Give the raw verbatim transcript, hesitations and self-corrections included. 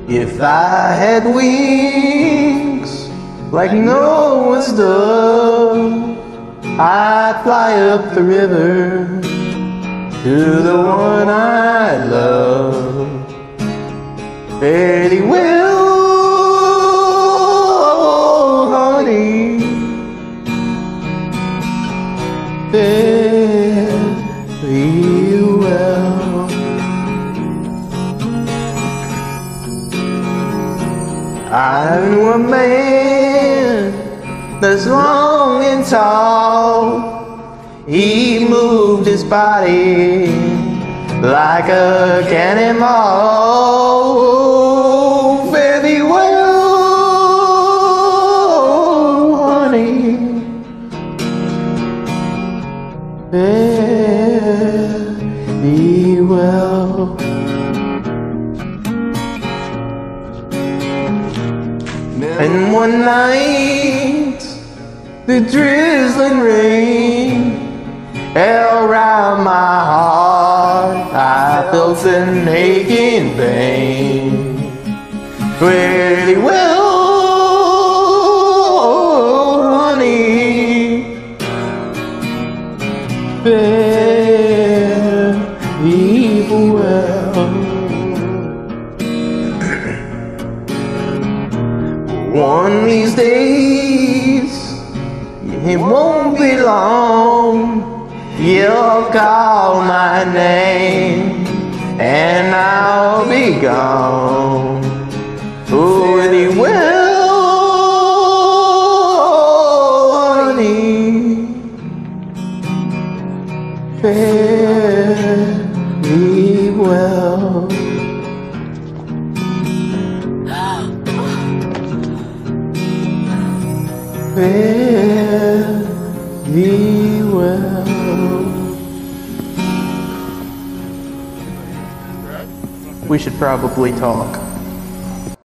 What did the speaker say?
If I had wings like Noah's dove, I'd fly up the river to the one I love. Very well, honey, very well. I knew a man that's long and tall. He moved his body like a cannonball. Very well, honey, very well. And one night, the drizzling rain fell round my heart. I felt an aching pain. Very well, honey, very well. One of these days, it won't be long, you'll call my name and I'll be gone. Oh, very well, honey, very well. Very well. We should probably talk.